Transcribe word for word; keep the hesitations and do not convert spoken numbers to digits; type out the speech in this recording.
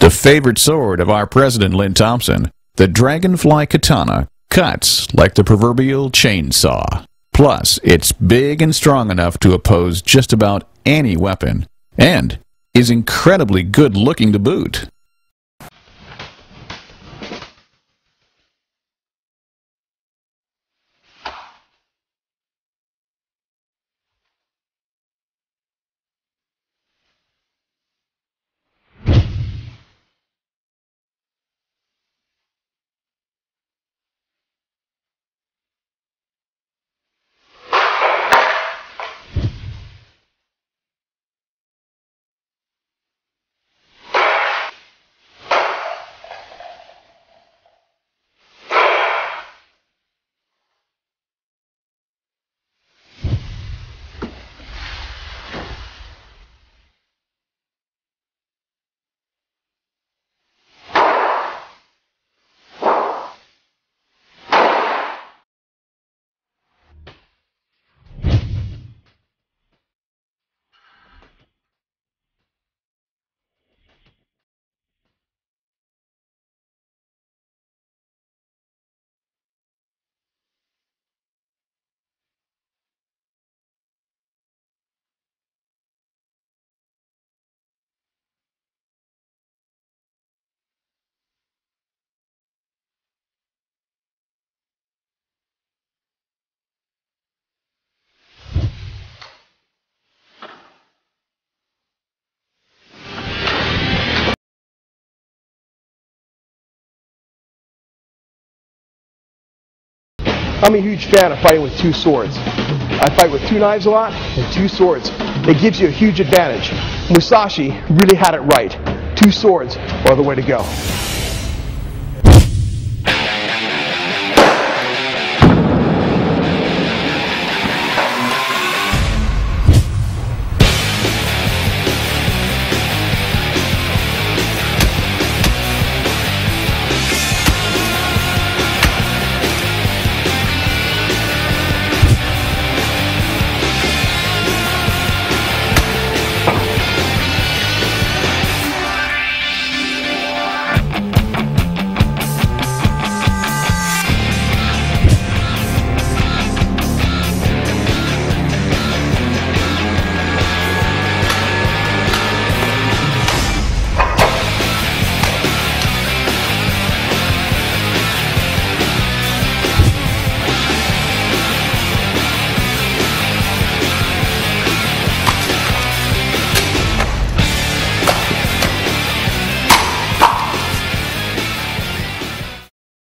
The favorite sword of our president, Lynn Thompson, the Dragonfly Katana, cuts like the proverbial chainsaw. Plus, it's big and strong enough to oppose just about any weapon, and is incredibly good looking to boot. I'm a huge fan of fighting with two swords. I fight with two knives a lot and two swords. It gives you a huge advantage. Musashi really had it right. Two swords are the way to go.